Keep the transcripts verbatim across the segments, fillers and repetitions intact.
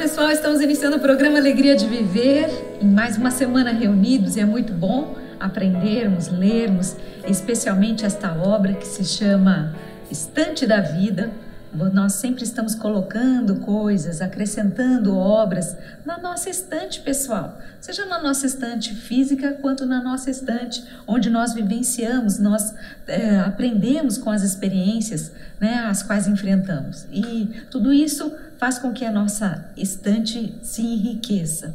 pessoal, estamos iniciando o programa Alegria de Viver, em mais uma semana reunidos, e é muito bom aprendermos, lermos, especialmente esta obra que se chama Estante da Vida. Nós sempre estamos colocando coisas, acrescentando obras na nossa estante pessoal, seja na nossa estante física quanto na nossa estante, onde nós vivenciamos, nós é, aprendemos com as experiências, né, as quais enfrentamos. E tudo isso faz com que a nossa estante se enriqueça.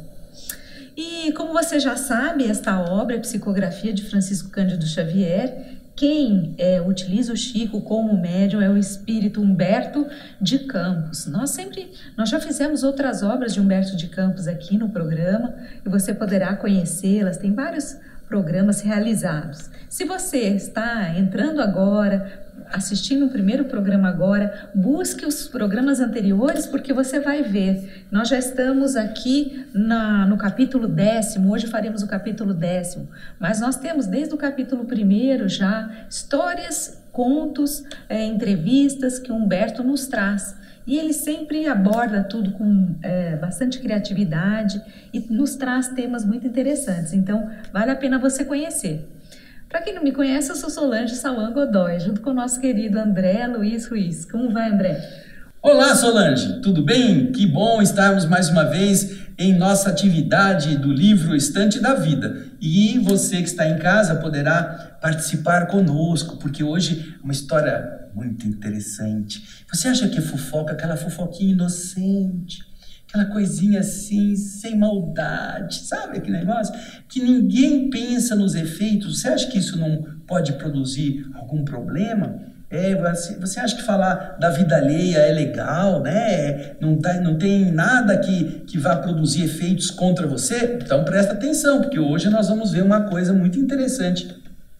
E como você já sabe, esta obra é Psicografia de Francisco Cândido Xavier. Quem é, utiliza o Chico como médium é o espírito Humberto de Campos. Nós sempre, nós já fizemos outras obras de Humberto de Campos aqui no programa e você poderá conhecê-las. Tem vários programas realizados. Se você está entrando agora, assistindo o primeiro programa agora, busque os programas anteriores, porque você vai ver. Nós já estamos aqui na, no capítulo décimo, hoje faremos o capítulo décimo, mas nós temos desde o capítulo primeiro já histórias, contos, é, entrevistas que Humberto nos traz. E ele sempre aborda tudo com é, bastante criatividade e nos traz temas muito interessantes. Então, vale a pena você conhecer. Para quem não me conhece, eu sou Solange Salwan Godoy, junto com o nosso querido André Luiz Ruiz. Como vai, André? Olá, Solange, tudo bem? Que bom estarmos mais uma vez em nossa atividade do livro Estante da Vida. E você que está em casa poderá participar conosco, porque hoje é uma história muito interessante. Você acha que é fofoca, aquela fofoquinha inocente? Aquela coisinha assim, sem maldade, sabe aquele negócio? Que ninguém pensa nos efeitos. Você acha que isso não pode produzir algum problema? É, você, você acha que falar da vida alheia é legal, né? Não, tá, não tem nada que, que vá produzir efeitos contra você? Então presta atenção, porque hoje nós vamos ver uma coisa muito interessante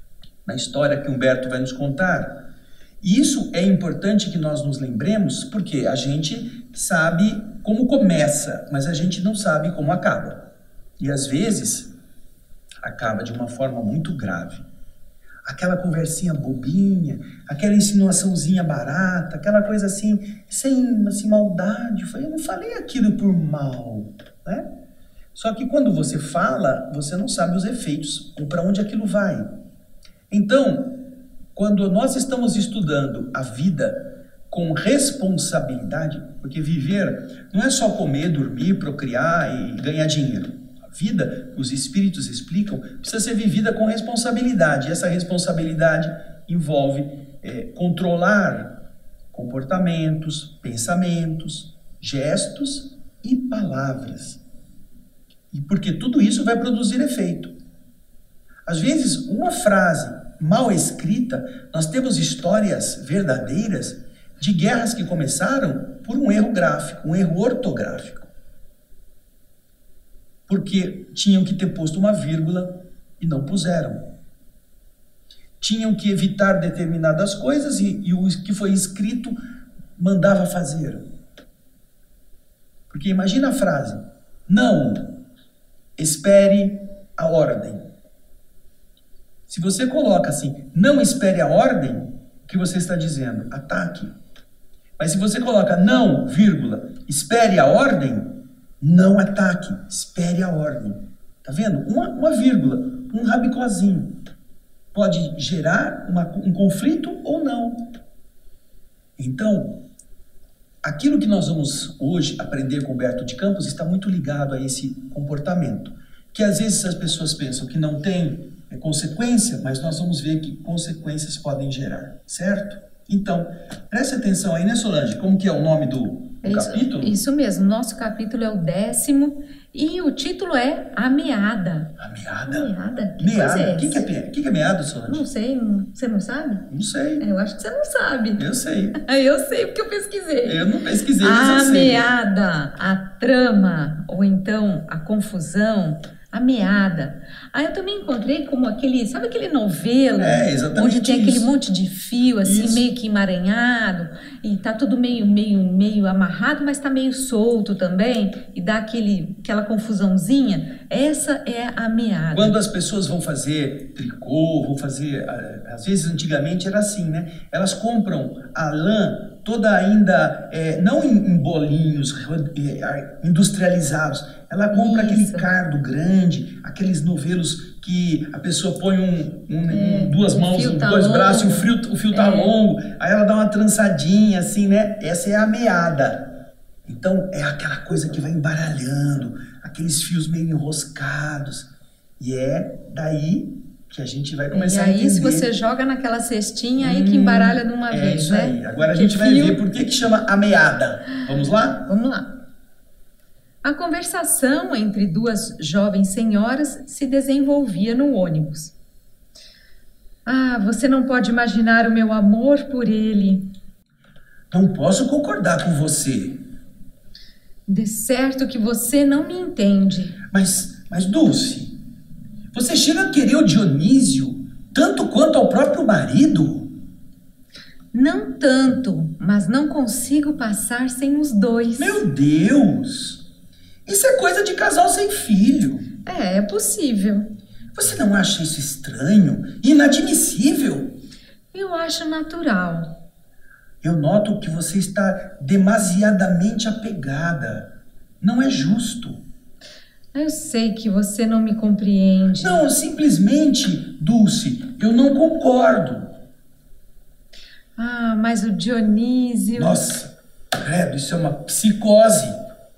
na história que Humberto vai nos contar. E isso é importante que nós nos lembremos, porque a gente sabe como começa, mas a gente não sabe como acaba. E às vezes acaba de uma forma muito grave. Aquela conversinha bobinha, aquela insinuaçãozinha barata, aquela coisa assim, sem assim, maldade. Eu não falei aquilo por mal, né? Só que quando você fala, você não sabe os efeitos ou para onde aquilo vai. Então, quando nós estamos estudando a vida com responsabilidade, porque viver não é só comer, dormir, procriar e ganhar dinheiro. A vida, os espíritos explicam, precisa ser vivida com responsabilidade. E essa responsabilidade envolve é, controlar comportamentos, pensamentos, gestos e palavras. E porque tudo isso vai produzir efeito. Às vezes, uma frase mal escrita, nós temos histórias verdadeiras de guerras que começaram por um erro gráfico, um erro ortográfico. Porque tinham que ter posto uma vírgula e não puseram. Tinham que evitar determinadas coisas e, e o que foi escrito mandava fazer. Porque imagina a frase: não, espere a ordem. Se você coloca assim, não espere a ordem, o que você está dizendo? Ataque. Mas se você coloca não, vírgula, espere a ordem, não ataque, espere a ordem. Tá vendo? Uma, uma vírgula, um rabicozinho. Pode gerar uma, um conflito ou não. Então, aquilo que nós vamos hoje aprender com Humberto de Campos está muito ligado a esse comportamento. Que às vezes as pessoas pensam que não tem é consequência, mas nós vamos ver que consequências podem gerar, certo? Então, preste atenção aí, né, Solange? Como que é o nome do, do é isso, capítulo? Isso mesmo, nosso capítulo é o décimo e o título é A Meada. A Meada? A Meada? Que meada. É o que, que, é, que, que é meada, Solange? Não sei, você não sabe? Não sei. Eu acho que você não sabe. Eu sei. Eu sei porque eu pesquisei. Eu não pesquisei, mas A eu sei. meada, a trama, ou então a confusão, a meada. Aí eu também encontrei como aquele, sabe aquele novelo? É, exatamente onde tem isso. aquele monte de fio, assim, Isso. meio que emaranhado, e tá tudo meio, meio, meio amarrado, mas tá meio solto também, e dá aquele, aquela confusãozinha. Essa é a meada. Quando as pessoas vão fazer tricô, vão fazer, às vezes antigamente era assim, né? Elas compram a lã toda ainda, é, não em, em bolinhos é, industrializados. Ela compra Isso. aquele cardo grande, aqueles novelos que a pessoa põe um, um, É, um, duas mãos, fio tá dois longo. braços, e o fio, o fio tá É. longo. Aí ela dá uma trançadinha assim, né? Essa é a meada. Então é aquela coisa que vai embaralhando, aqueles fios meio enroscados. E é daí que a gente vai começar E a aí, entender. se você joga naquela cestinha, aí que embaralha de uma é vez, isso né? aí. Agora a Porque gente vai fio- ver por que que chama a meada. Vamos lá? Vamos lá. A conversação entre duas jovens senhoras se desenvolvia no ônibus. Ah, você não pode imaginar o meu amor por ele. Não posso concordar com você. De certo que você não me entende. Mas, mas Dulce, você chega a querer o Dionísio tanto quanto ao próprio marido? Não tanto, mas não consigo passar sem os dois. Meu Deus! Isso é coisa de casal sem filho. É, é possível. Você não acha isso estranho? Inadmissível? Eu acho natural. Eu noto que você está demasiadamente apegada. Não é justo. Eu sei que você não me compreende. Não, simplesmente, Dulce, eu não concordo. Ah, mas o Dionísio... Nossa, credo, isso é uma psicose.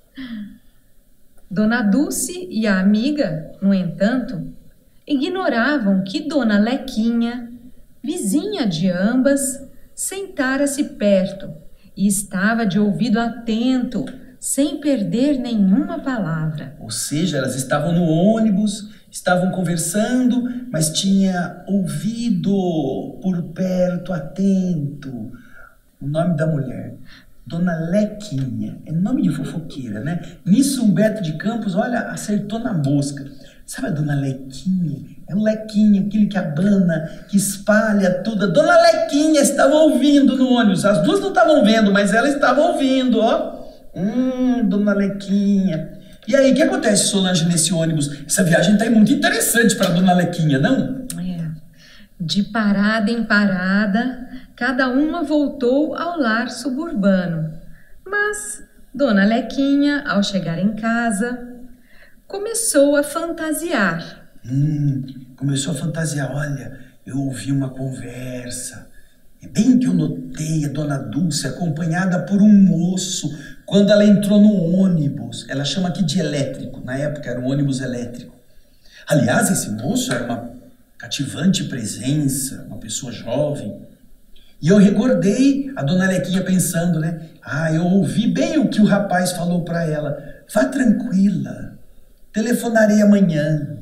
Dona Dulce e a amiga, no entanto, ignoravam que Dona Lequinha, vizinha de ambas, sentara-se perto e estava de ouvido atento, sem perder nenhuma palavra. Ou seja, elas estavam no ônibus, estavam conversando, mas tinha ouvido por perto, atento. O nome da mulher, Dona Lequinha, é nome de fofoqueira, né? Nisso Humberto de Campos, olha, acertou na mosca. Sabe a Dona Lequinha? É o Lequinha, aquele que abana, que espalha tudo. A Dona Lequinha estava ouvindo no ônibus. As duas não estavam vendo, mas ela estava ouvindo, ó. Hum, Dona Lequinha. E aí, o que acontece, Solange, nesse ônibus? Essa viagem tá muito interessante para Dona Lequinha, não? É. De parada em parada, cada uma voltou ao lar suburbano. Mas Dona Lequinha, ao chegar em casa, começou a fantasiar. Hum, começou a fantasiar. Olha, eu ouvi uma conversa. É bem que eu notei a Dona Dulce acompanhada por um moço quando ela entrou no ônibus. Ela chama aqui de elétrico. Na época era um ônibus elétrico. Aliás, esse moço era uma cativante presença, uma pessoa jovem. E eu recordei a Dona Lequinha pensando, né? Ah, eu ouvi bem o que o rapaz falou para ela. Vá tranquila, telefonarei amanhã.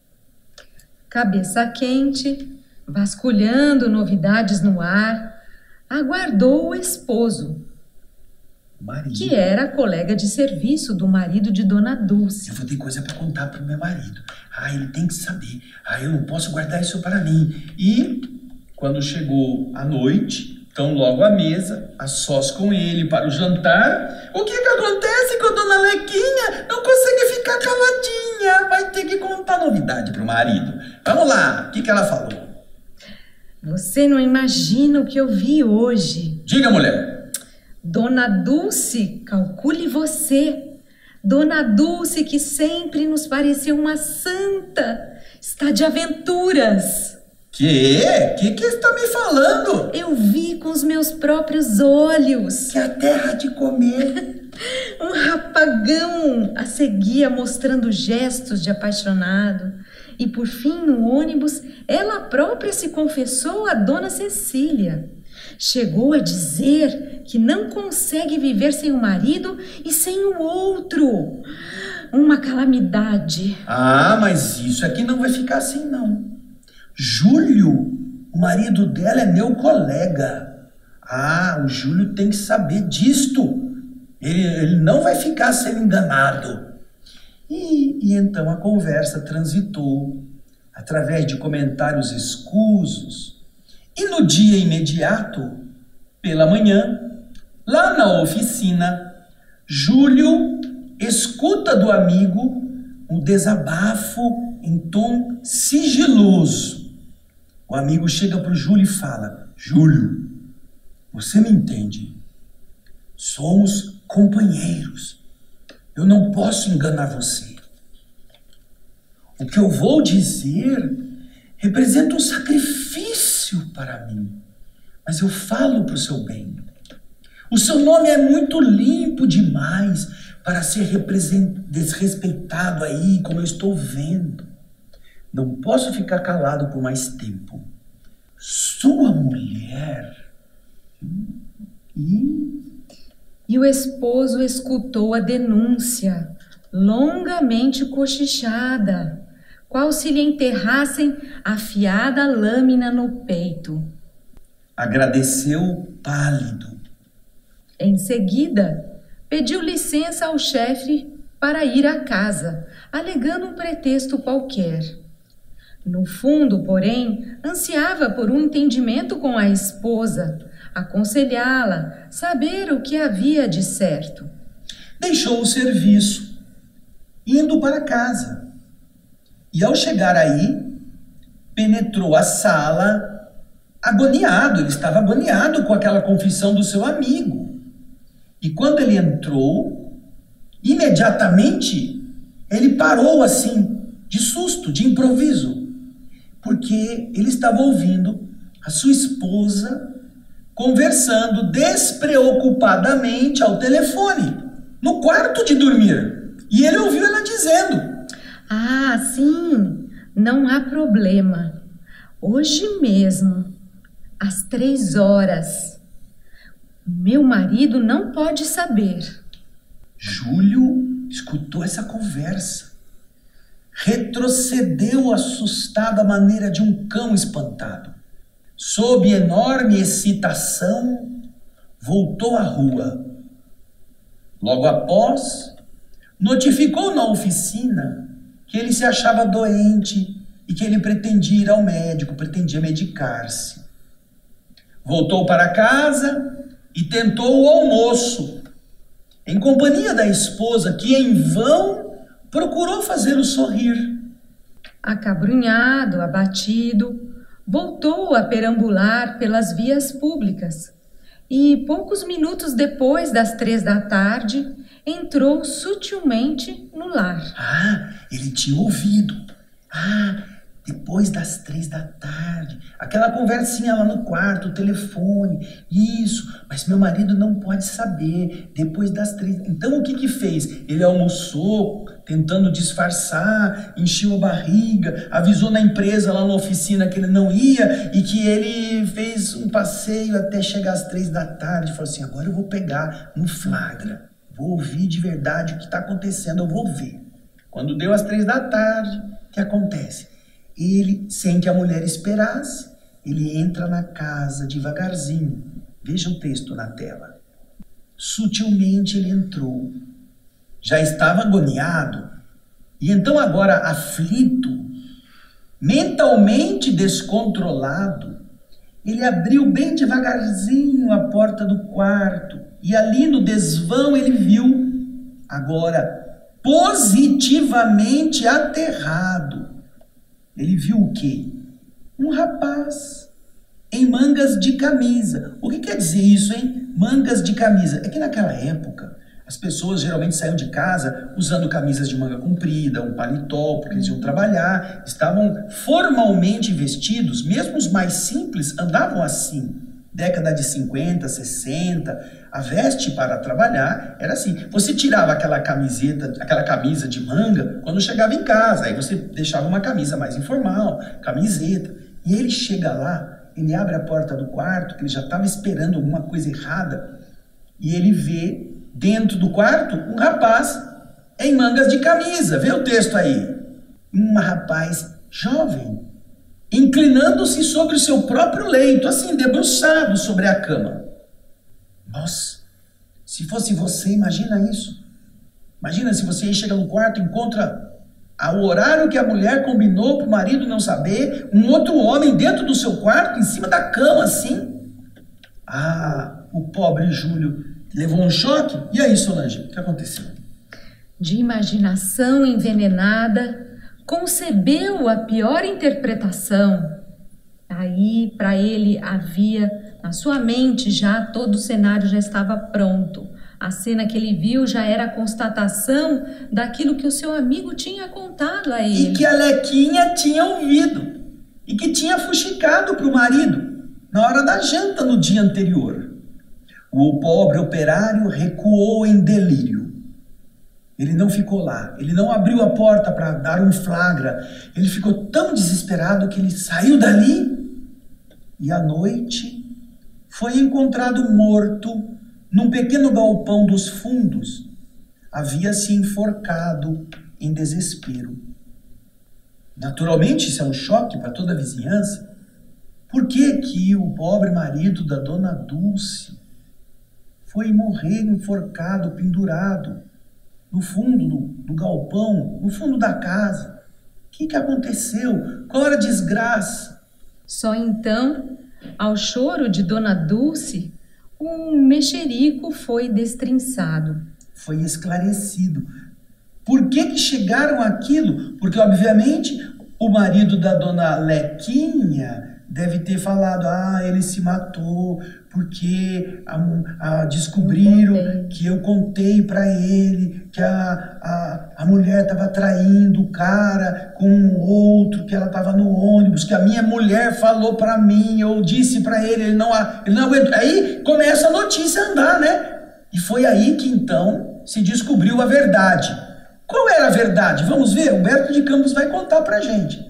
Cabeça quente, vasculhando novidades no ar, aguardou o esposo, Marido. que era colega de serviço do marido de Dona Dulce. Eu vou ter coisa para contar pro meu marido. Ah, ele tem que saber. Ah, eu não posso guardar isso para mim. E quando chegou a noite, estão logo à mesa, a sós com ele para o jantar. O que que acontece com a Dona Lequinha? Não consegue ficar caladinha. Vai ter que contar novidade pro marido. Vamos lá, o que que ela falou? Você não imagina o que eu vi hoje. Diga, mulher. Dona Dulce, calcule você. Dona Dulce, que sempre nos pareceu uma santa, está de aventuras. Que? Que que está me falando? Eu vi com os meus próprios olhos. Que a terra de comer. Um rapagão a seguia mostrando gestos de apaixonado. E por fim, no ônibus, ela própria se confessou a Dona Cecília. Chegou a dizer que não consegue viver sem o marido e sem o outro. Uma calamidade. Ah, mas isso aqui não vai ficar assim, não. Júlio, o marido dela é meu colega. Ah, o Júlio tem que saber disto. Ele, ele não vai ficar sendo enganado. E, e então a conversa transitou através de comentários escusos. E no dia imediato, pela manhã, lá na oficina, Júlio escuta do amigo um desabafo em tom sigiloso. O amigo chega para o Júlio e fala: Júlio, você me entende? Somos companheiros. Eu não posso enganar você. O que eu vou dizer representa um sacrifício para mim, mas eu falo para o seu bem. O seu nome é muito limpo demais para ser desrespeitado aí, como eu estou vendo. Não posso ficar calado por mais tempo. Sua mulher... E... E o esposo escutou a denúncia, longamente cochichada, qual se lhe enterrassem afiada lâmina no peito. Agradeceu pálido. Em seguida, pediu licença ao chefe para ir à casa, alegando um pretexto qualquer. No fundo, porém, ansiava por um entendimento com a esposa, aconselhá-la, saber o que havia de certo. Deixou o serviço, indo para casa. E ao chegar aí, penetrou a sala agoniado. Ele estava agoniado com aquela confissão do seu amigo. E quando ele entrou, imediatamente, ele parou assim, de susto, de improviso, porque ele estava ouvindo a sua esposa conversando despreocupadamente ao telefone, no quarto de dormir. E ele ouviu ela dizendo: Ah, sim, não há problema. Hoje mesmo, às três horas, meu marido não pode saber. Júlio escutou essa conversa. Retrocedeu assustado à maneira de um cão espantado. Sob enorme excitação, voltou à rua. Logo após, notificou na oficina que ele se achava doente e que ele pretendia ir ao médico, pretendia medicar-se. Voltou para casa e tentou o almoço, em companhia da esposa, que em vão procurou fazê-lo sorrir. Acabrunhado, abatido, voltou a perambular pelas vias públicas e, poucos minutos depois das três da tarde, entrou sutilmente no lar. Ah, ele tinha ouvido. Ah, depois das três da tarde. Aquela conversinha lá no quarto, o telefone. Isso, mas meu marido não pode saber. Depois das três... Então o que que fez? Ele almoçou, tentando disfarçar, encheu a barriga, avisou na empresa, lá na oficina, que ele não ia e que ele fez um passeio até chegar às três da tarde. Falou assim, agora eu vou pegar no flagra. Vou ouvir de verdade o que está acontecendo, eu vou ver. Quando deu às três da tarde, o que acontece? Ele, sem que a mulher esperasse, ele entra na casa devagarzinho. Veja o texto na tela. Sutilmente ele entrou. Já estava agoniado. E então agora aflito, mentalmente descontrolado, ele abriu bem devagarzinho a porta do quarto. E ali no desvão ele viu, agora positivamente aterrado, ele viu o quê? Um rapaz em mangas de camisa. O que quer dizer isso, hein? Mangas de camisa. É que naquela época, as pessoas geralmente saíam de casa usando camisas de manga comprida, um paletó, porque eles iam trabalhar, estavam formalmente vestidos, mesmo os mais simples andavam assim. Década de cinquenta, sessenta, a veste para trabalhar era assim. Você tirava aquela camiseta, aquela camisa de manga quando chegava em casa, aí você deixava uma camisa mais informal, camiseta. E ele chega lá, ele abre a porta do quarto, que ele já estava esperando alguma coisa errada, e ele vê dentro do quarto um rapaz em mangas de camisa. Vê o texto aí. Um rapaz jovem, inclinando-se sobre o seu próprio leito, assim, debruçado sobre a cama. Nossa, se fosse você, imagina isso. Imagina se você chega no quarto e encontra ao horário que a mulher combinou para o marido não saber, um outro homem dentro do seu quarto, em cima da cama, assim. Ah, o pobre Júlio levou um choque. E aí, Solange, o que aconteceu? De imaginação envenenada, concebeu a pior interpretação. Aí, para ele, havia, na sua mente já, todo o cenário já estava pronto. A cena que ele viu já era a constatação daquilo que o seu amigo tinha contado a ele. E que a Lequinha tinha ouvido. E que tinha fuxicado para o marido na hora da janta no dia anterior. O pobre operário recuou em delírio. Ele não ficou lá. Ele não abriu a porta para dar um flagra. Ele ficou tão desesperado que ele saiu dali e à noite foi encontrado morto num pequeno galpão dos fundos. Havia se enforcado em desespero. Naturalmente, isso é um choque para toda a vizinhança. Por que que o pobre marido da dona Dulce foi morrer enforcado, pendurado, no fundo do, do galpão, no fundo da casa? O que que aconteceu? Qual era a desgraça? Só então, ao choro de dona Dulce, um mexerico foi destrinçado. Foi esclarecido. Por que que chegaram àquilo? Porque, obviamente, o marido da dona Lequinha deve ter falado, ah, ele se matou porque a, a, descobriram eu que eu contei para ele que a, a, a mulher estava traindo o cara com um outro, que ela estava no ônibus, que a minha mulher falou para mim, eu disse para ele, ele não, ele não aguentou. Aí começa a notícia a andar, né? E foi aí que então se descobriu a verdade. Qual era a verdade? Vamos ver, Humberto de Campos vai contar pra gente.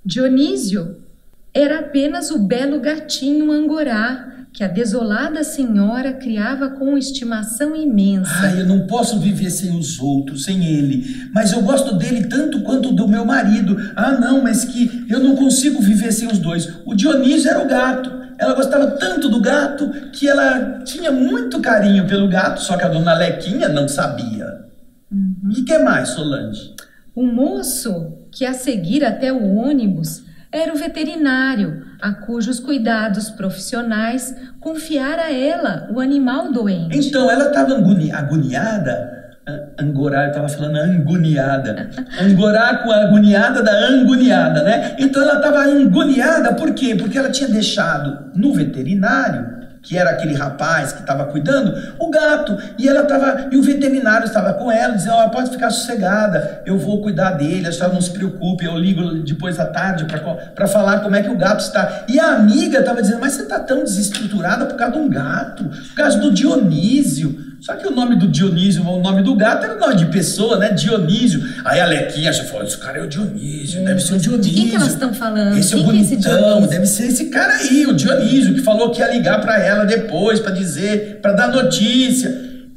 Dionísio era apenas o belo gatinho angorá que a desolada senhora criava com estimação imensa. Ai, eu não posso viver sem os outros, sem ele, mas eu gosto dele tanto quanto do meu marido. Ah, não, mas que eu não consigo viver sem os dois. O Dionísio era o gato. Ela gostava tanto do gato que ela tinha muito carinho pelo gato, só que a dona Lequinha não sabia. Uhum. E o que mais, Solange? O moço que a seguir até o ônibus era o veterinário, a cujos cuidados profissionais confiara a ela o animal doente. Então, ela estava agoniada, Angorá, eu estava falando anguniada, Angorá com a agoniada da anguniada, né? Então ela estava angoniada, por quê? Porque ela tinha deixado no veterinário, que era aquele rapaz que estava cuidando, o gato, e ela estava, e o veterinário estava com ela, dizendo, ó, oh, pode ficar sossegada, eu vou cuidar dele, a senhora não se preocupe, eu ligo depois da tarde para falar como é que o gato está. E a amiga estava dizendo, mas você está tão desestruturada por causa de um gato, por causa do Dionísio. Só que o nome do Dionísio, o nome do gato era o nome de pessoa, né? Dionísio. Aí a Lequinha já falou, esse cara é o Dionísio, é, deve ser o Dionísio. De quem que elas estão falando? Esse é o quem bonitão, é deve ser esse cara aí, o Dionísio, que falou que ia ligar pra ela depois, pra dizer, pra dar notícia.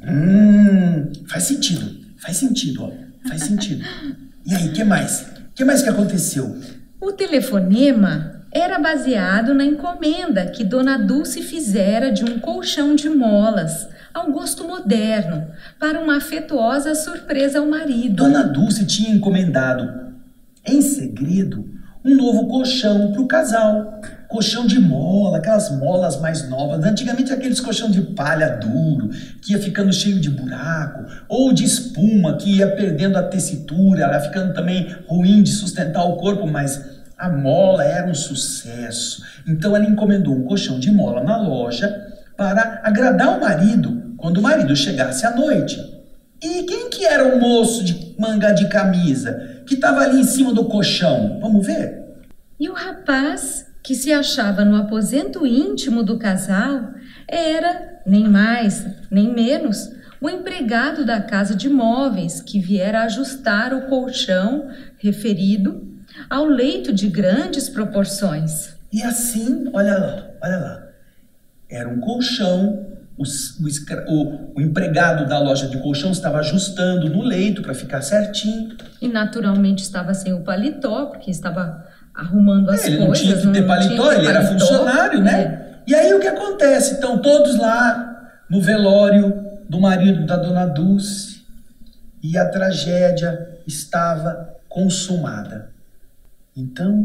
Hum, faz sentido, faz sentido, ó, faz sentido. E aí, o que mais? O que mais que aconteceu? O telefonema era baseado na encomenda que Dona Dulce fizera de um colchão de molas, ao gosto moderno, para uma afetuosa surpresa ao marido. Dona Dulce tinha encomendado, em segredo, um novo colchão para o casal. Colchão de mola, aquelas molas mais novas. Antigamente aqueles colchão de palha duro, que ia ficando cheio de buraco, ou de espuma, que ia perdendo a tessitura, ela ia ficando também ruim de sustentar o corpo, mas a mola era um sucesso. Então ela encomendou um colchão de mola na loja para agradar o marido, quando o marido chegasse à noite. E quem que era o moço de manga de camisa que estava ali em cima do colchão? Vamos ver? E o rapaz que se achava no aposento íntimo do casal era, nem mais, nem menos, o empregado da casa de móveis que viera ajustar o colchão referido ao leito de grandes proporções. E assim, olha lá, olha lá, era um colchão. O, o, o, o empregado da loja de colchão estava ajustando no leito para ficar certinho. E naturalmente estava sem o paletó, porque estava arrumando as é, ele coisas. Ele não tinha que ter paletó, ele era funcionário, né? É. E aí o que acontece? Estão todos lá no velório do marido da dona Dulce e a tragédia estava consumada. Então,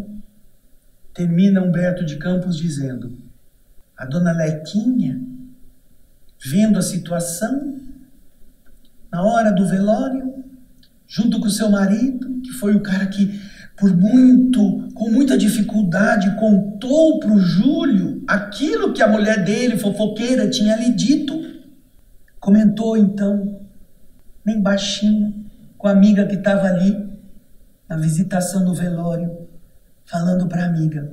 termina Humberto de Campos dizendo, a dona Lequinha, vendo a situação, na hora do velório, junto com o seu marido, que foi o cara que, por muito, com muita dificuldade, contou para o Júlio aquilo que a mulher dele, fofoqueira, tinha lhe dito. comentou então, bem baixinho, com a amiga que estava ali, na visitação do velório, falando para a amiga.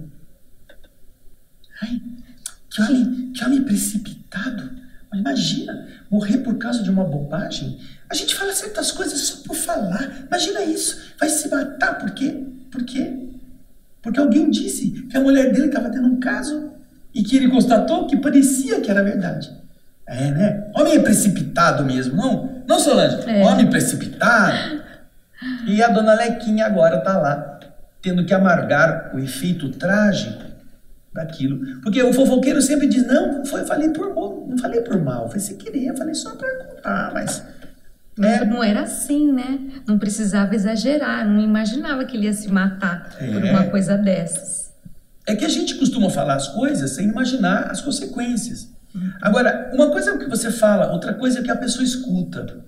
Ai, que homem, que homem precipitado. Mas imagina, morrer por causa de uma bobagem. A gente fala certas coisas só por falar. Imagina isso, vai se matar. Por quê? Por quê? Porque alguém disse que a mulher dele estava tendo um caso e que ele constatou que parecia que era verdade. É, né? Homem é precipitado mesmo, não? Não, Solange? É. Homem precipitado. E a dona Lequinha agora está lá, tendo que amargar o efeito trágico daquilo. Porque o fofoqueiro sempre diz, não, foi, eu falei por mal, não falei por mal, foi sem querer, eu falei só para contar, mas... É. Não era assim, né? Não precisava exagerar, não imaginava que ele ia se matar é. por uma coisa dessas. É que a gente costuma falar as coisas sem imaginar as consequências. Uhum. Agora, uma coisa é o que você fala, outra coisa é o que a pessoa escuta.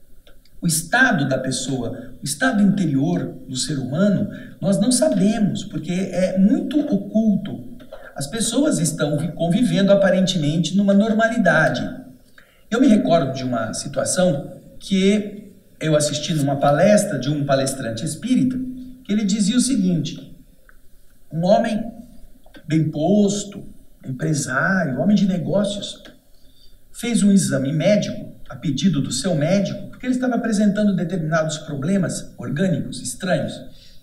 O estado da pessoa, o estado interior do ser humano, nós não sabemos, porque é muito oculto. As pessoas estão convivendo aparentemente numa normalidade. Eu me recordo de uma situação que eu assisti numa palestra de um palestrante espírita, que ele dizia o seguinte: um homem bem posto, empresário, homem de negócios, fez um exame médico a pedido do seu médico, porque ele estava apresentando determinados problemas orgânicos estranhos.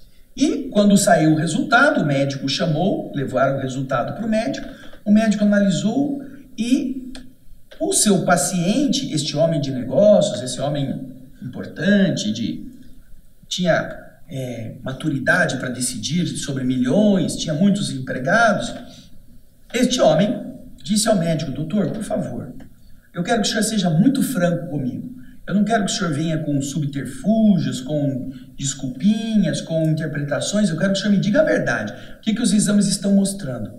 E quando saiu o resultado, o médico chamou, levaram o resultado para o médico, o médico analisou e o seu paciente, este homem de negócios, esse homem importante, de, tinha é, maturidade para decidir sobre milhões, tinha muitos empregados, este homem disse ao médico: doutor, por favor, eu quero que o senhor seja muito franco comigo. Eu não quero que o senhor venha com subterfúgios, com desculpinhas, com interpretações. Eu quero que o senhor me diga a verdade. O que, que os exames estão mostrando?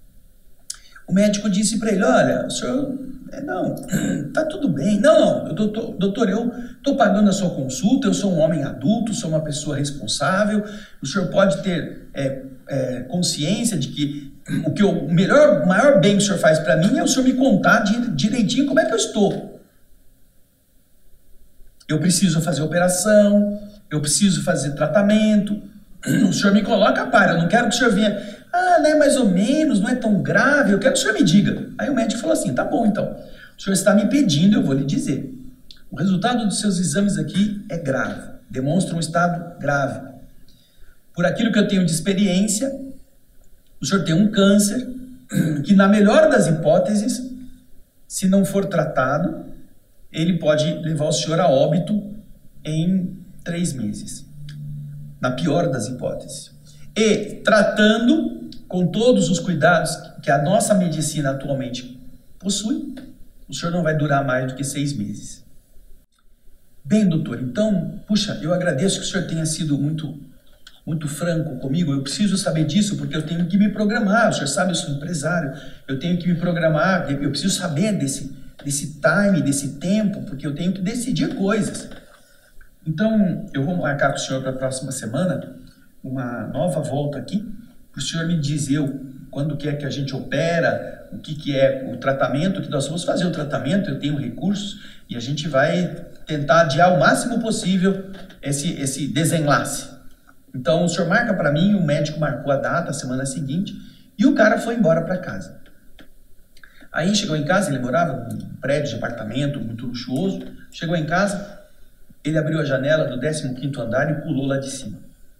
O médico disse para ele: olha, o senhor... Não, tá tudo bem. Não, não, doutor, doutor eu estou pagando a sua consulta, eu sou um homem adulto, sou uma pessoa responsável. O senhor pode ter é, é, consciência de que o, que eu, o melhor, o maior bem que o senhor faz para mim é o senhor me contar direitinho como é que eu estou. Eu preciso fazer operação, eu preciso fazer tratamento. O senhor me coloca a par, eu não quero que o senhor venha, ah, não é mais ou menos, não é tão grave, eu quero que o senhor me diga. Aí o médico falou assim: tá bom então, o senhor está me pedindo, eu vou lhe dizer. O resultado dos seus exames aqui é grave, demonstra um estado grave. Por aquilo que eu tenho de experiência, o senhor tem um câncer, que na melhor das hipóteses, se não for tratado, ele pode levar o senhor a óbito em três meses. Na pior das hipóteses. E tratando com todos os cuidados que a nossa medicina atualmente possui, o senhor não vai durar mais do que seis meses. Bem, doutor, então, puxa, eu agradeço que o senhor tenha sido muito, muito franco comigo. Eu preciso saber disso porque eu tenho que me programar. O senhor sabe, eu sou empresário, eu tenho que me programar, eu preciso saber desse, desse time, desse tempo, porque eu tenho que decidir coisas. Então, eu vou marcar com o senhor para a próxima semana uma nova volta aqui, para o senhor me dizer quando que é que a gente opera, o que, que é o tratamento, que nós vamos fazer o tratamento, eu tenho recursos, e a gente vai tentar adiar o máximo possível esse, esse desenlace. Então, o senhor marca para mim, o médico marcou a data, a semana seguinte, e o cara foi embora para casa. Aí chegou em casa, ele morava num prédio de apartamento muito luxuoso, chegou em casa, ele abriu a janela do décimo quinto andar e pulou lá de cima.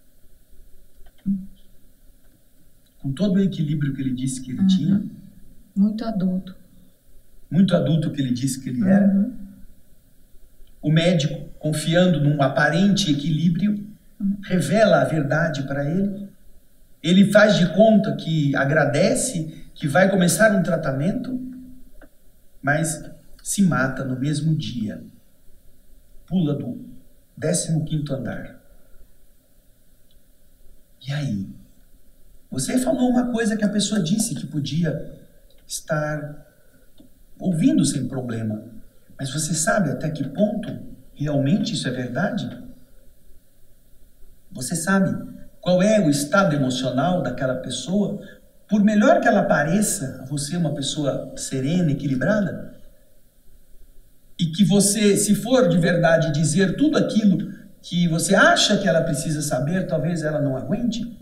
Com todo o equilíbrio que ele disse que ele uhum. tinha. Muito adulto. Muito adulto que ele disse que ele uhum. era. O médico, confiando num aparente equilíbrio, uhum. revela a verdade para ele. Ele faz de conta que agradece, que vai começar um tratamento, mas se mata no mesmo dia. Pula do décimo quinto andar. E aí? Você falou uma coisa que a pessoa disse que podia estar ouvindo sem problema. Mas você sabe até que ponto realmente isso é verdade? Você sabe qual é o estado emocional daquela pessoa? Por melhor que ela pareça, você é uma pessoa serena, equilibrada? e que você, se for de verdade dizer tudo aquilo que você acha que ela precisa saber, talvez ela não aguente.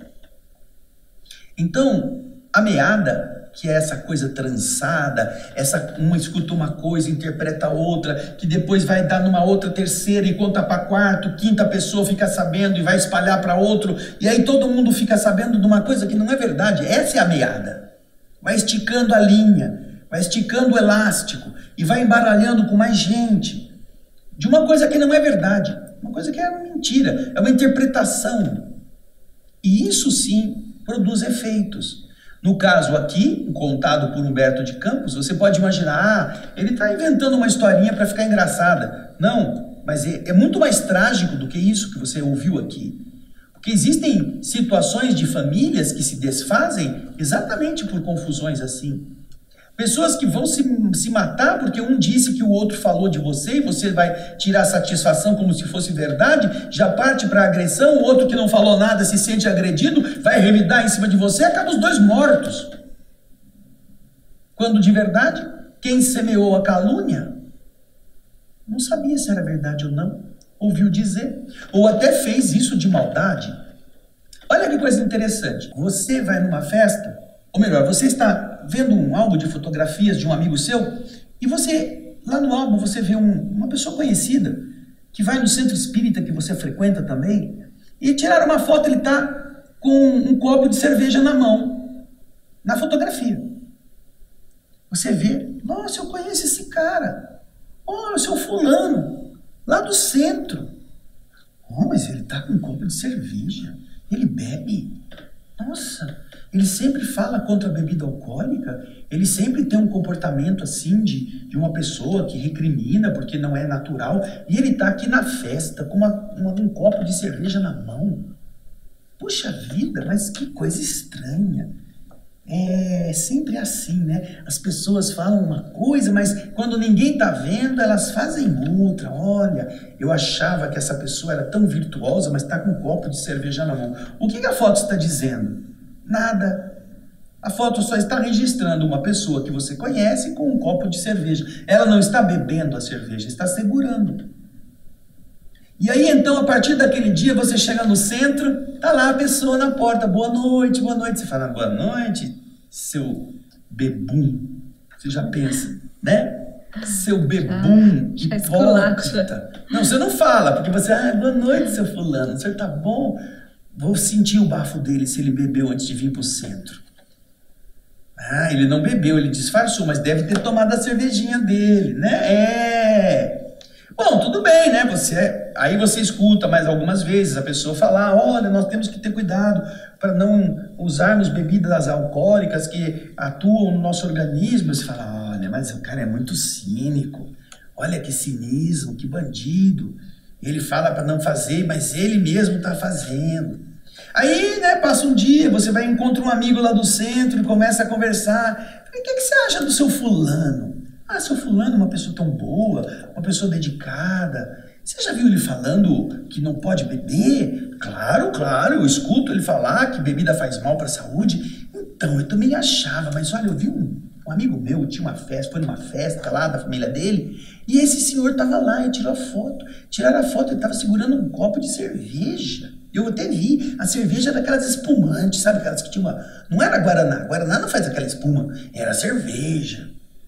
Então, a meada, que é essa coisa trançada, essa, uma escuta uma coisa, interpreta outra, que depois vai dar numa outra terceira e conta para quarto, quinta pessoa fica sabendo e vai espalhar para outro, e aí todo mundo fica sabendo de uma coisa que não é verdade. Essa é a meada. Vai esticando a linha, vai esticando o elástico e vai embaralhando com mais gente de uma coisa que não é verdade, uma coisa que é mentira, é uma interpretação. E isso sim produz efeitos. No caso aqui, contado por Humberto de Campos, você pode imaginar, ah, ele está inventando uma historinha para ficar engraçada. Não, mas é, é muito mais trágico do que isso que você ouviu aqui. Porque existem situações de famílias que se desfazem exatamente por confusões assim. Pessoas que vão se, se matar porque um disse que o outro falou de você e você vai tirar satisfação como se fosse verdade, já parte para agressão, o outro que não falou nada se sente agredido, vai revidar em cima de você, acaba os dois mortos. Quando de verdade, quem semeou a calúnia não sabia se era verdade ou não, ouviu dizer, ou até fez isso de maldade. Olha que coisa interessante, você vai numa festa, ou melhor, você está vendo um álbum de fotografias de um amigo seu, e você, lá no álbum, você vê um, uma pessoa conhecida, que vai no centro espírita que você frequenta também, e tiraram uma foto, ele está com um copo de cerveja na mão, na fotografia. Você vê, nossa, eu conheço esse cara, olha, o seu fulano, lá do centro. Oh, mas ele está com um copo de cerveja, ele bebe, nossa, ele sempre fala contra a bebida alcoólica, ele sempre tem um comportamento assim de, de uma pessoa que recrimina porque não é natural, e ele está aqui na festa com uma, uma, um copo de cerveja na mão. Puxa vida, mas que coisa estranha. É sempre assim, né? As pessoas falam uma coisa, mas quando ninguém está vendo, elas fazem outra. Olha, eu achava que essa pessoa era tão virtuosa, mas está com um copo de cerveja na mão. O que, que a foto está dizendo? Nada. A foto só está registrando uma pessoa que você conhece com um copo de cerveja. Ela não está bebendo a cerveja, está segurando. E aí, então, a partir daquele dia, você chega no centro, tá lá a pessoa na porta, boa noite, boa noite. Você fala, boa noite, seu bebum. Você já pensa, né? Seu bebum, já, já hipócrita. Não, você não fala, porque você, ah, boa noite, seu fulano, o senhor tá bom? Vou sentir o bafo dele se ele bebeu antes de vir pro centro. Ah, ele não bebeu, ele disfarçou, mas deve ter tomado a cervejinha dele, né? É... Bom, tudo bem, né? Você, aí você escuta mais algumas vezes a pessoa falar, olha, nós temos que ter cuidado para não usarmos bebidas alcoólicas que atuam no nosso organismo. Você fala, olha, mas o cara é muito cínico. Olha que cinismo, que bandido. Ele fala para não fazer, mas ele mesmo está fazendo. Aí, né, passa um dia, você vai encontrar um amigo lá do centro e começa a conversar. O que, que você acha do seu fulano? Ah, seu fulano é uma pessoa tão boa, uma pessoa dedicada. Você já viu ele falando que não pode beber? Claro, claro, eu escuto ele falar que bebida faz mal para a saúde. Então, eu também achava, mas olha, eu vi um, um amigo meu, tinha uma festa, foi numa festa lá da família dele, e esse senhor estava lá e tirou a foto. Tiraram a foto, ele estava segurando um copo de cerveja. Eu até vi, a cerveja era daquelas espumantes, sabe? Aquelas que tinha uma... Não era Guaraná, Guaraná não faz aquela espuma, era cerveja.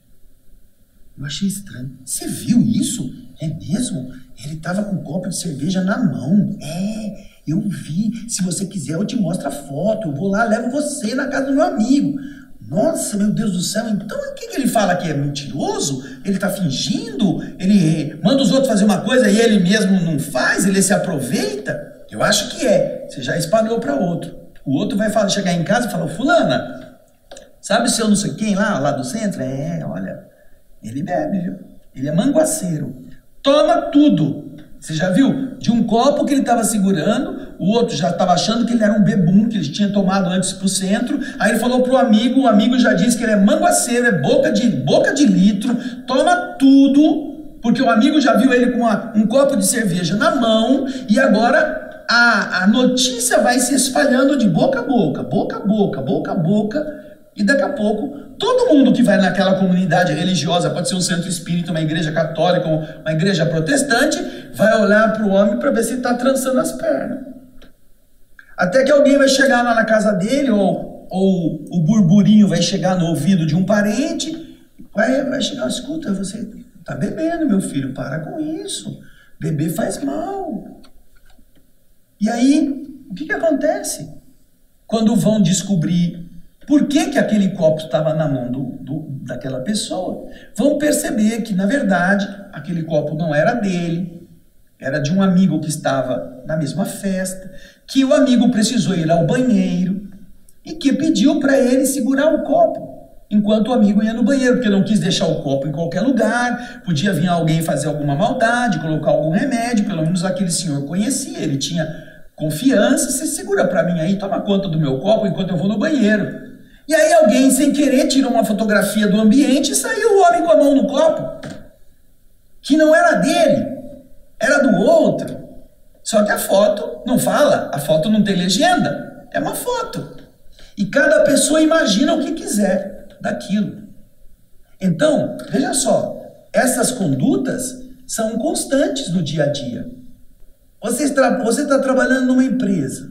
Eu achei estranho. Você viu isso? É mesmo? Ele estava com um copo de cerveja na mão. É, eu vi. Se você quiser, eu te mostro a foto. Eu vou lá, levo você na casa do meu amigo. Nossa, meu Deus do céu. Então, o que, que ele fala que é mentiroso? Ele está fingindo? Ele manda os outros fazer uma coisa e ele mesmo não faz? Ele se aproveita? Eu acho que é. Você já espalhou para outro. O outro vai falar, chegar em casa e falar, fulana, sabe o seu não sei quem lá, lá do centro? É, olha... Ele bebe, viu? Ele é manguaceiro. Toma tudo. Você já viu? De um copo que ele estava segurando, o outro já estava achando que ele era um bebum, que ele tinha tomado antes pro centro. Aí ele falou pro amigo, o amigo já disse que ele é manguaceiro, é boca de, boca de litro, toma tudo, porque o amigo já viu ele com uma, um copo de cerveja na mão, e agora a, a notícia vai se espalhando de boca a boca, boca a boca, boca a boca, E daqui a pouco, todo mundo que vai naquela comunidade religiosa, pode ser um centro espírita, uma igreja católica, uma igreja protestante, vai olhar para o homem para ver se ele está trançando as pernas. Até que alguém vai chegar lá na casa dele, ou, ou o burburinho vai chegar no ouvido de um parente, vai, vai chegar, escuta, você está bebendo, meu filho, para com isso. Beber faz mal. E aí, o que que acontece? Quando vão descobrir por que que aquele copo estava na mão do, do, daquela pessoa, vão perceber que, na verdade, aquele copo não era dele, era de um amigo que estava na mesma festa, que o amigo precisou ir ao banheiro e que pediu para ele segurar o copo enquanto o amigo ia no banheiro, porque não quis deixar o copo em qualquer lugar, podia vir alguém fazer alguma maldade, colocar algum remédio, pelo menos aquele senhor conhecia, ele tinha confiança, você segura para mim aí, toma conta do meu copo enquanto eu vou no banheiro. E aí alguém, sem querer, tirou uma fotografia do ambiente e saiu o homem com a mão no copo, que não era dele, era do outro. Só que a foto não fala, a foto não tem legenda, é uma foto. E cada pessoa imagina o que quiser daquilo. Então, veja só, essas condutas são constantes no dia a dia. Você está, você está trabalhando numa empresa,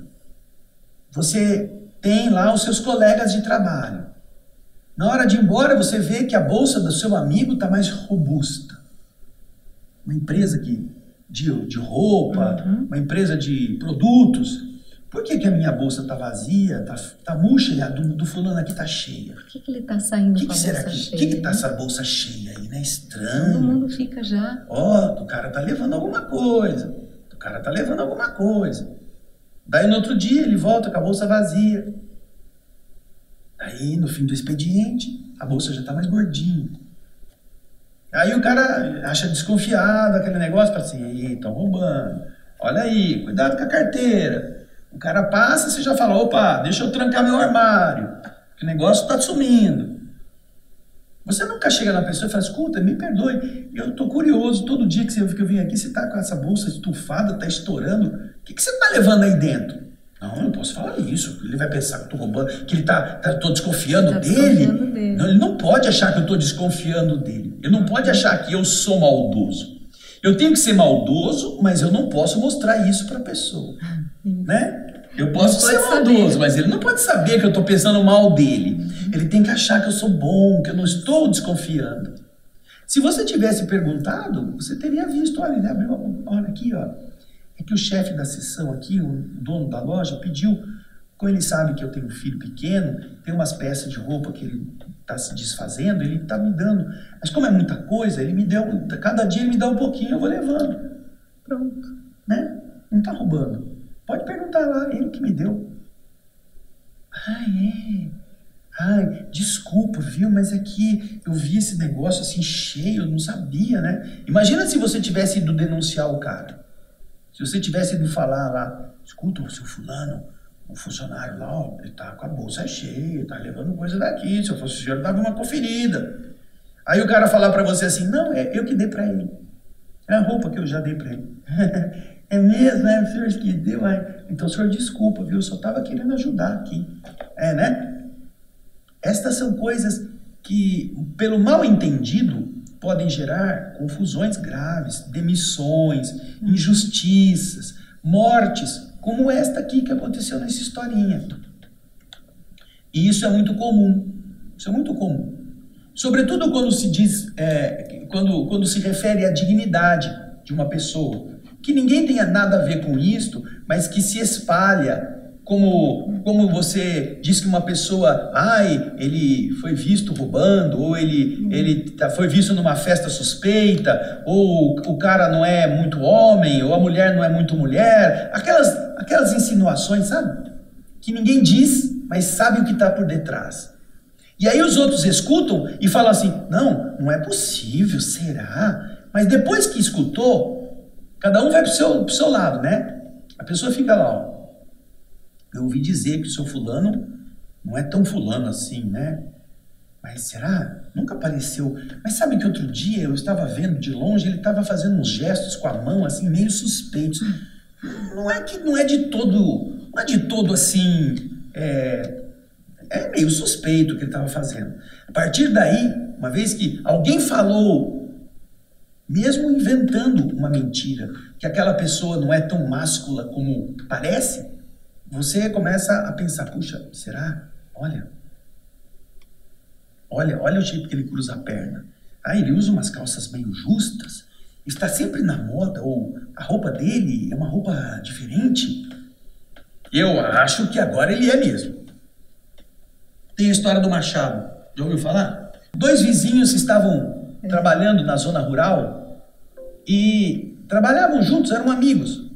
você tem lá os seus colegas de trabalho. Na hora de ir embora, você vê que a bolsa do seu amigo está mais robusta. Uma empresa que, de, de roupa, uhum. uma empresa de produtos. Por que que a minha bolsa está vazia, está tá murcha e a do, do fulano aqui está cheia? Por que que ele está saindo que com que a bolsa que, cheia? O que que está essa bolsa cheia aí, né? Estranho. Todo mundo fica já... Ó, oh, o cara está levando alguma coisa. O cara está levando alguma coisa. Daí no outro dia ele volta com a bolsa vazia. Daí no fim do expediente, a bolsa já está mais gordinha. Aí o cara acha desconfiado aquele negócio, fala assim, aí, estão roubando. Olha aí, cuidado com a carteira. O cara passa, você já fala, opa, deixa eu trancar meu armário, que o negócio está sumindo. Você nunca chega na pessoa e fala, escuta, me perdoe, eu estou curioso, todo dia que, você, que eu vim aqui, você está com essa bolsa estufada, está estourando, o que, que você está levando aí dentro? Não, eu não posso falar isso, ele vai pensar que eu estou roubando, que ele está, tá, tô desconfiando, tá dele. desconfiando dele. Não, ele não pode achar que eu estou desconfiando dele, ele não pode achar que eu sou maldoso. Eu tenho que ser maldoso, mas eu não posso mostrar isso para a pessoa, né? Eu posso ser maldoso, saber. Mas ele não pode saber que eu estou pensando mal dele. Uhum. Ele tem que achar que eu sou bom, que eu não estou desconfiando. Se você tivesse perguntado, você teria visto, olha, ele abriu, olha aqui, ó. É que o chefe da seção aqui, o dono da loja, pediu, como ele sabe que eu tenho um filho pequeno, tem umas peças de roupa que ele está se desfazendo, ele está me dando. Mas como é muita coisa, ele me deu, cada dia ele me dá um pouquinho, eu vou levando. Pronto, né? Não está roubando. Pode perguntar lá, ele que me deu. Ai, é. Ai, desculpa, viu? Mas é que eu vi esse negócio assim cheio, eu não sabia, né? Imagina se você tivesse ido denunciar o cara. Se você tivesse ido falar lá, escuta, o seu fulano, o funcionário lá, ó, ele tá com a bolsa cheia, tá levando coisa daqui, se eu fosse o senhor, eu dava uma conferida. Aí o cara falar pra você assim, não, é eu que dei pra ele. É a roupa que eu já dei pra ele. É mesmo, é o senhor que deu, é. Então o senhor desculpa, viu? Eu só estava querendo ajudar aqui. É, né? Estas são coisas que, pelo mal entendido, podem gerar confusões graves, demissões, injustiças, mortes, como esta aqui que aconteceu nessa historinha. E isso é muito comum. Isso é muito comum. Sobretudo quando se diz, é, quando, quando se refere à dignidade de uma pessoa. Que ninguém tenha nada a ver com isto, mas que se espalha, como, como você diz que uma pessoa, ai, ele foi visto roubando, ou ele, ele foi visto numa festa suspeita, ou o cara não é muito homem, ou a mulher não é muito mulher, aquelas, aquelas insinuações, sabe? Que ninguém diz, mas sabe o que está por detrás. E aí os outros escutam e falam assim, não, não é possível, será? Mas depois que escutou, cada um vai pro seu, pro seu lado, né? A pessoa fica lá, ó. Eu ouvi dizer que o seu fulano não é tão fulano assim, né? Mas será? Nunca apareceu. Mas sabe que outro dia eu estava vendo de longe, ele estava fazendo uns gestos com a mão, assim, meio suspeitos. Não é que não é de todo, não é de todo assim, é, é meio suspeito o que ele estava fazendo. A partir daí, uma vez que alguém falou, mesmo inventando uma mentira, que aquela pessoa não é tão máscula como parece, você começa a pensar, puxa, será? Olha, olha, olha o jeito que ele cruza a perna. Ah, ele usa umas calças meio justas, está sempre na moda, ou a roupa dele é uma roupa diferente. Eu acho que agora ele é mesmo. Tem a história do Machado, já ouviu falar? Dois vizinhos estavam é. trabalhando na zona rural e trabalhavam juntos, eram amigos.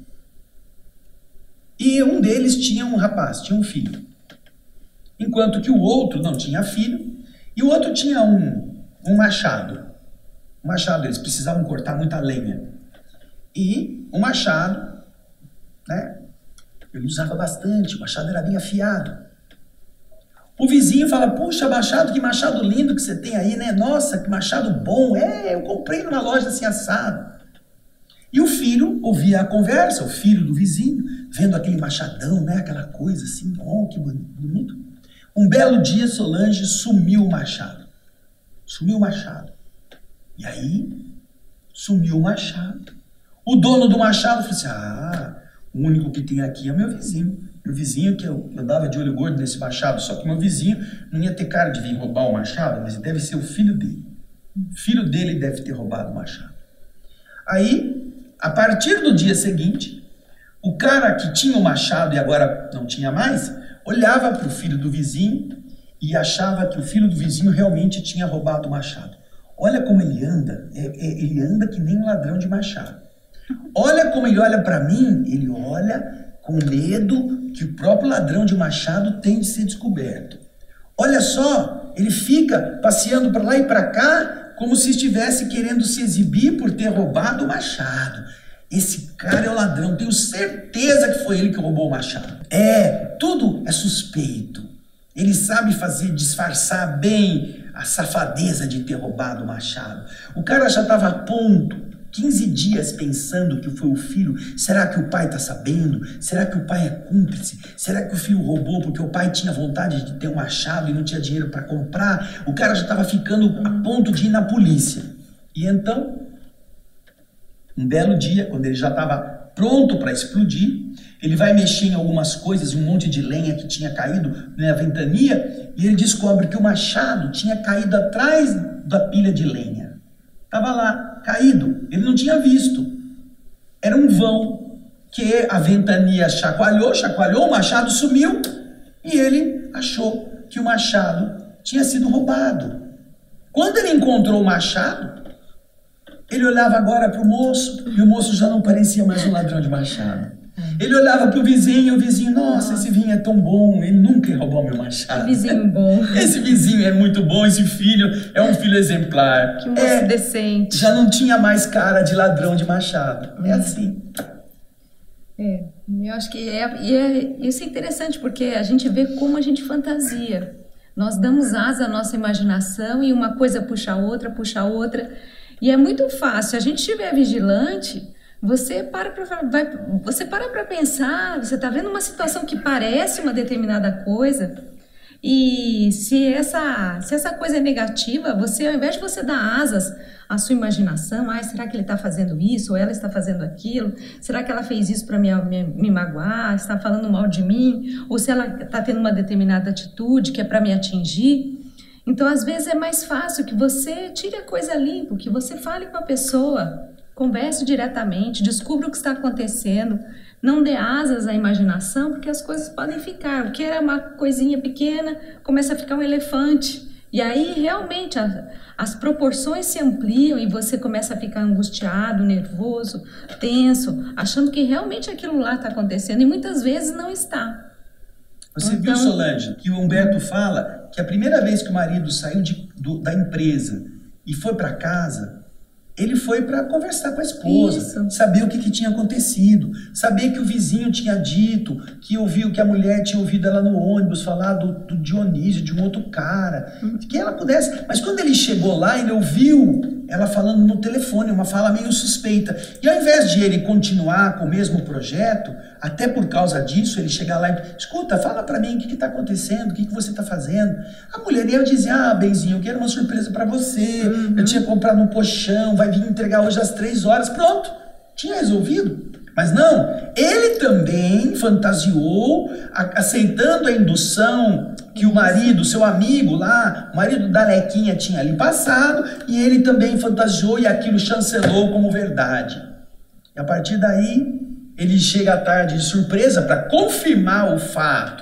E um deles tinha um rapaz, tinha um filho. Enquanto que o outro não tinha filho, e o outro tinha um, um machado. Um machado, eles precisavam cortar muita lenha. E o machado, né, ele usava bastante, o machado era bem afiado. O vizinho fala, puxa, machado, que machado lindo que você tem aí, né? Nossa, que machado bom. É, eu comprei numa loja assim assado. E o filho ouvia a conversa, o filho do vizinho, vendo aquele machadão, né? Aquela coisa assim, oh, que bonito. Um belo dia, Solange sumiu o machado. Sumiu o machado. E aí, sumiu o machado. O dono do machado falou assim, ah, o único que tem aqui é o meu vizinho. Meu vizinho, que eu, eu dava de olho gordo nesse machado, só que meu vizinho não ia ter cara de vir roubar o machado, mas deve ser o filho dele. O filho dele deve ter roubado o machado. Aí, a partir do dia seguinte, o cara que tinha o machado e agora não tinha mais, olhava para o filho do vizinho e achava que o filho do vizinho realmente tinha roubado o machado. Olha como ele anda, é, é, ele anda que nem um ladrão de machado. Olha como ele olha para mim, ele olha com medo que o próprio ladrão de machado tem de ser descoberto. Olha só, ele fica passeando para lá e para cá como se estivesse querendo se exibir por ter roubado o machado. Esse cara é o ladrão, tenho certeza que foi ele que roubou o machado. É, tudo é suspeito. Ele sabe fazer, disfarçar bem a safadeza de ter roubado o machado. O cara já estava a ponto, quinze dias pensando que foi o filho. Será que o pai está sabendo? Será que o pai é cúmplice? Será que o filho roubou porque o pai tinha vontade de ter um machado e não tinha dinheiro para comprar? O cara já estava ficando a ponto de ir na polícia. E então, um belo dia, quando ele já estava pronto para explodir, ele vai mexer em algumas coisas, um monte de lenha que tinha caído na ventania, e ele descobre que o machado tinha caído atrás da pilha de lenha. Estava lá, caído. Ele não tinha visto. Era um vão que a ventania chacoalhou, chacoalhou, o machado sumiu e ele achou que o machado tinha sido roubado. Quando ele encontrou o machado, ele olhava agora para o moço e o moço já não parecia mais um ladrão de machado. Ele olhava para o vizinho e o vizinho, nossa, esse vizinho é tão bom, ele nunca roubou meu machado. Vizinho bom. Esse vizinho é muito bom, esse filho é um filho exemplar. Que moço é, decente. Já não tinha mais cara de ladrão de machado. É assim. É, eu acho que é, e é, isso é interessante, porque a gente vê como a gente fantasia. Nós damos asa à nossa imaginação e uma coisa puxa a outra, puxa a outra. E é muito fácil. Se a gente estiver vigilante, você para para vai, você para para pensar, você está vendo uma situação que parece uma determinada coisa, e se essa, se essa coisa é negativa, você, ao invés de você dar asas à sua imaginação, ah, será que ele está fazendo isso, ou ela está fazendo aquilo, será que ela fez isso para me, me, me magoar, está falando mal de mim, ou se ela está tendo uma determinada atitude que é para me atingir. Então, às vezes é mais fácil que você tire a coisa limpo, que você fale com a pessoa, converse diretamente, descubra o que está acontecendo, não dê asas à imaginação, porque as coisas podem ficar. O que era uma coisinha pequena começa a ficar um elefante. E aí, realmente, a, as proporções se ampliam e você começa a ficar angustiado, nervoso, tenso, achando que realmente aquilo lá está acontecendo e muitas vezes não está. Você então, viu, Solange, que o Humberto fala que a primeira vez que o marido saiu de, do, da empresa e foi para casa, ele foi para conversar com a esposa, isso. saber o que, que tinha acontecido, saber que o vizinho tinha dito, que ouviu que a mulher tinha ouvido ela no ônibus falar do, do Dionísio, de um outro cara, hum. que ela pudesse. Mas quando ele chegou lá, ele ouviu ela falando no telefone, uma fala meio suspeita. E ao invés de ele continuar com o mesmo projeto, até por causa disso, ele chegar lá e... Escuta, fala pra mim o que está acontecendo, o que, que você está fazendo. A mulher ia dizer, ah, benzinho, eu quero uma surpresa pra você. Uhum. Eu tinha comprado um colchão, vai vir entregar hoje às três horas. Pronto, tinha resolvido. Mas não, ele também fantasiou, aceitando a indução que o marido, seu amigo lá, o marido da Lequinha tinha ali passado, e ele também fantasiou e aquilo chancelou como verdade. E a partir daí, ele chega à tarde de surpresa para confirmar o fato.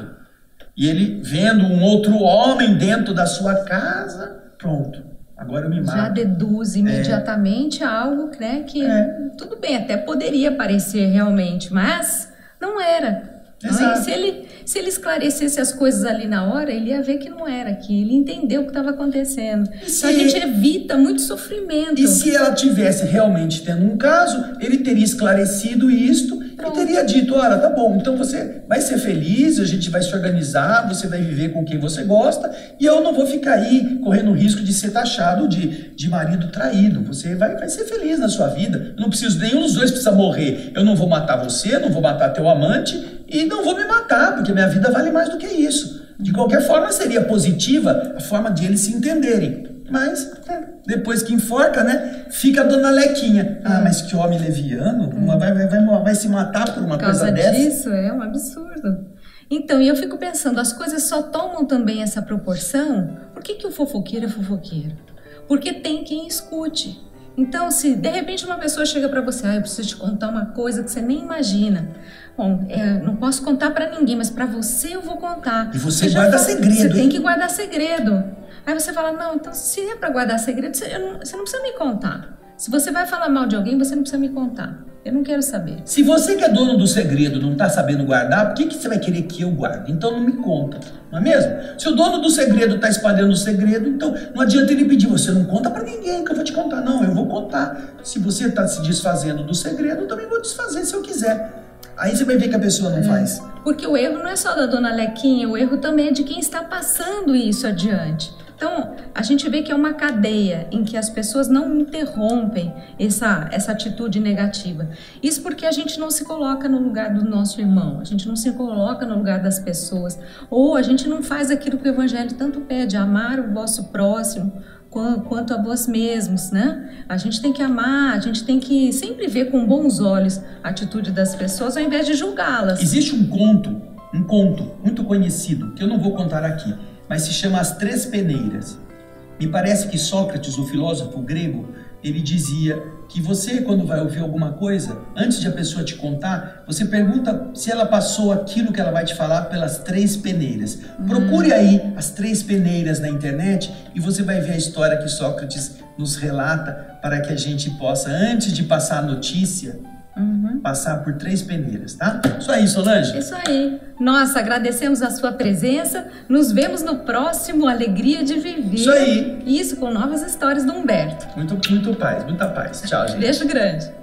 E ele vendo um outro homem dentro da sua casa, pronto. Agora eu me mato. Já deduz imediatamente é. algo, né, que é. tudo bem, até poderia parecer realmente, mas não era. Não é? se, ele, se ele esclarecesse as coisas ali na hora, ele ia ver que não era, que ele entendeu o que estava acontecendo. Então a gente evita muito sofrimento. E se ela tivesse realmente tendo um caso, ele teria esclarecido isto Pronto. e teria dito, olha, tá bom, então você vai ser feliz, a gente vai se organizar, você vai viver com quem você gosta, e eu não vou ficar aí correndo o risco de ser taxado de, de marido traído. Você vai, vai ser feliz na sua vida. Eu não preciso, nenhum dos dois precisa morrer. Eu não vou matar você, não vou matar teu amante, e não vou me matar, porque minha vida vale mais do que isso. De qualquer forma, seria positiva a forma de eles se entenderem. Mas, depois que enforca, né, fica a dona Lequinha. Ah, mas que homem leviano, uma, vai, vai, vai, vai se matar por uma coisa dessa? Por causa disso, é um absurdo. Então, e eu fico pensando, as coisas só tomam também essa proporção, por que que o fofoqueiro é fofoqueiro? Porque tem quem escute. Então, se de repente uma pessoa chega para você, ah, eu preciso te contar uma coisa que você nem imagina. Bom, é, não posso contar para ninguém, mas para você eu vou contar. E você, você guarda fala, segredo. Você hein? tem que guardar segredo. Aí você fala, não, então se é para guardar segredo, você não, você não precisa me contar. Se você vai falar mal de alguém, você não precisa me contar. Eu não quero saber. Se você que é dono do segredo não está sabendo guardar, por que, que você vai querer que eu guarde? Então não me conta, não é mesmo? Se o dono do segredo está espalhando o segredo, então não adianta ele pedir, você não conta para ninguém que eu vou te contar. Não, eu vou contar. Se você está se desfazendo do segredo, eu também vou desfazer se eu quiser. Aí você vai ver que a pessoa não é, faz. Porque o erro não é só da dona Lequinha, o erro também é de quem está passando isso adiante. Então, a gente vê que é uma cadeia em que as pessoas não interrompem essa, essa atitude negativa. Isso porque a gente não se coloca no lugar do nosso irmão, a gente não se coloca no lugar das pessoas, ou a gente não faz aquilo que o Evangelho tanto pede, amar o vosso próximo quanto a vós mesmos, né? A gente tem que amar, a gente tem que sempre ver com bons olhos a atitude das pessoas, ao invés de julgá-las. Existe um conto, um conto muito conhecido, que eu não vou contar aqui, mas se chama As Três Peneiras. Me parece que Sócrates, o filósofo grego, ele dizia que você, quando vai ouvir alguma coisa, antes de a pessoa te contar, você pergunta se ela passou aquilo que ela vai te falar pelas três peneiras. Hum. Procure aí as três peneiras na internet e você vai ver a história que Sócrates nos relata para que a gente possa, antes de passar a notícia, Uhum. passar por três peneiras, tá? Isso aí, Solange. Isso aí. Nossa, agradecemos a sua presença. Nos vemos no próximo Alegria de Viver. Isso aí. Isso com novas histórias do Humberto. Muito, muito paz, muita paz. Tchau, gente. Beijo grande.